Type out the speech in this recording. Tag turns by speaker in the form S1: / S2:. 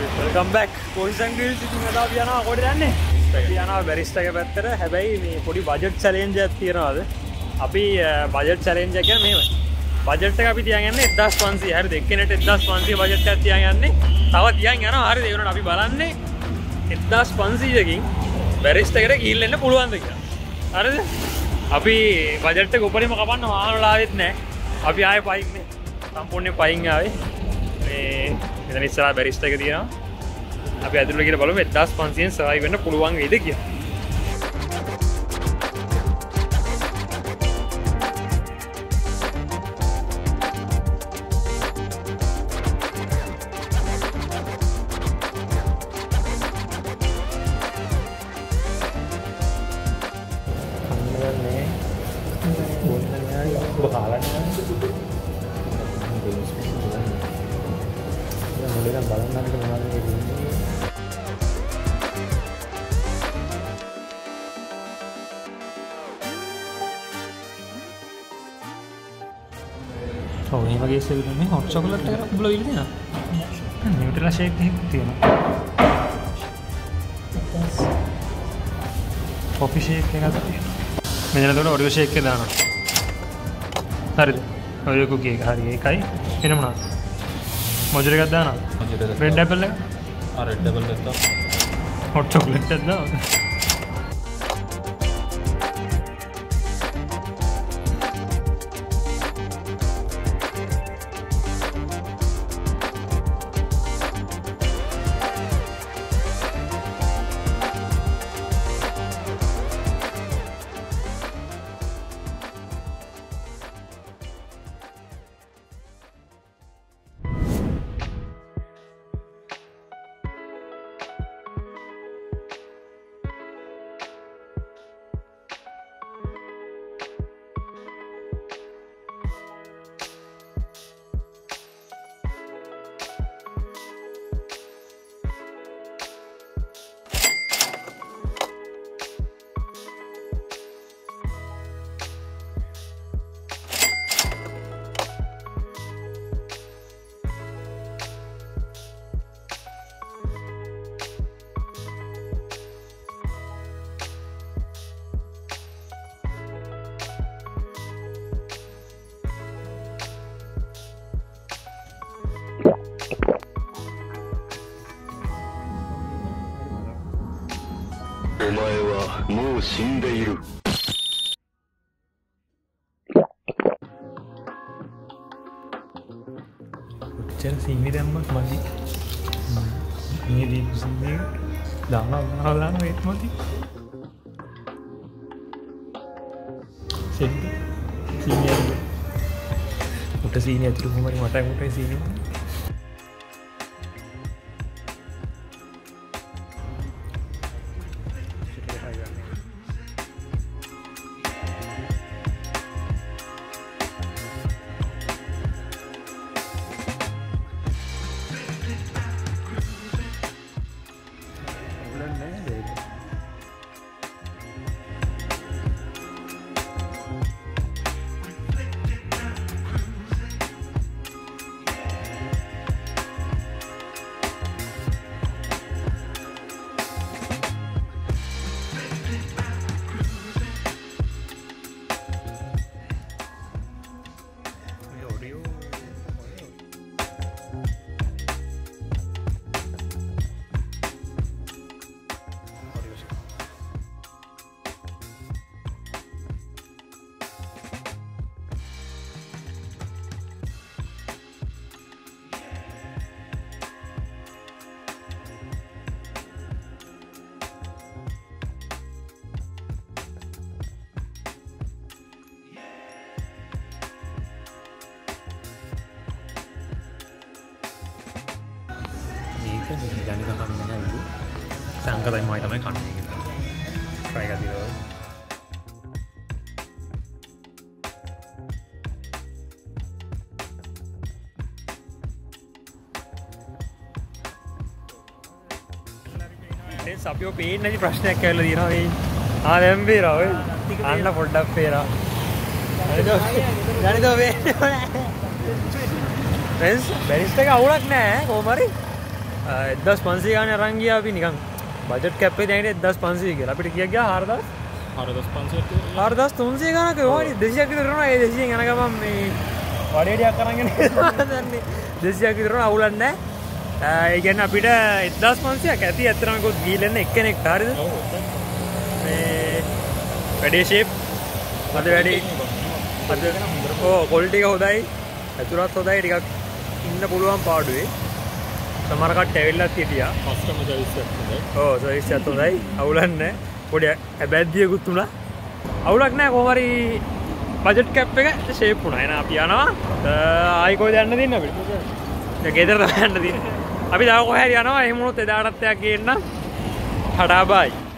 S1: Welcome back. Boys and girls, ඉතින් අද අපි යනවා කොහෙද යන්නේ? අපි යනවා Barista එක පැත්තට. හැබැයි මේ පොඩි බජට් චැලෙන්ජ් එකක් තියෙනවා අද. අපි බජට් චැලෙන්ජ් එක කියන්නේ මේවයි. බජට් එක අපි තියන් යන්නේ 1500. හරිද? එක්කෙනෙක්ට 1500 බජට් එකක් තියන් යන්නේ. තව තියන් යනවා. හරිද? ඒ වුණාට අපි බලන්නේ 1500කින් Barista එකට ගිහිල්ලා එන්න පුළුවන්ද කියලා. හරිද? අපි බජට් එක උඩරින්ම කපන්න වාහන වල ආවෙත් නැහැ. අපි ආයේ පයින් නේ. සම්පූර්ණයෙන් පයින් ආවේ. මේ මෙතන ඉස්සරහා Barista එක තියෙනවා. අපි ඇතුළට ගිහලා බලමු 1500න් සර්වයිව් වෙන්න පුළුවන් වේද කියලා. Oh, ini bagi saya ini hot chocolate ya, belum ini ya? Nutella shake nih, tiada. Coffee shake ya kan? Menjadi tu Oreo shake ke dana. Hari tu Oreo cookie hari ini kai, ini mana? Mojure ke dana? Red apple le? Red apple le tu. Hot chocolate le tu. Cara sini dah mak mati. Ini di sini lama itu mati. Sini ada. Udah sini ada rumah mari mata muka sini. Jangan kita kambingnya dulu. Saya angkat aja mau kambing kita. Try kasih dulu. අපි ඔය පේන්නේ නැති ප්‍රශ්නයක් කියලා දිනවා මේ. දැන් පේනවා ඔය. අන්න පොඩ්ඩක් පේනවා. ජනිතෝ පේන්නේ නැහැ. Barista එක අවුලක් නැහැ කොහොම හරි. 1500 ගානේ අරන් ගියා අපි නිකන් බජට් කැප් එකේ දැන් 1500 කියලා අපිට කිය ගියා 4300 ගානක ඕනි 200ක් විතර යනවා ඒ 200න් යන ගමන් මේ වඩේඩියක් අරන්ගෙන දන්නේ 200ක් විතර අවුලක් නැහැ ඒ කියන්නේ අපිට 1500ක් ඇති ඇත්තටම ගොත් ගිහින් එක්කෙනෙක්ට හරිද මේ වැඩේ ෂේප් අද වැඩේ අද ක්වොලිටි එක හොඳයි ඇතුළත් හොඳයි ටිකක් ඉන්න පුළුවන් පාඩුවේ සමහර කට්ට ඇවිල්ලත් හිටියා කස්ටමර් සර්විස් එකක් හොඳයි ඔව් සර්විස් එකක් හොඳයි අවුලක් නැහැ පොඩි ඇබැද්දියකුත් උනා අවුලක් නැහැ කොහොම හරි බජට් කැප් එක ෂේප් වුණා එහෙනම් අපි යනවා ආයි කොහෙද යන්න දෙන්නේ අපිට දැන් ගෙදර තමයි යන්න දෙන්නේ අපි තව කොහේ හරි යනවා එහෙම වුණොත් එදාටත් එයා ගේන්න ටටා බයි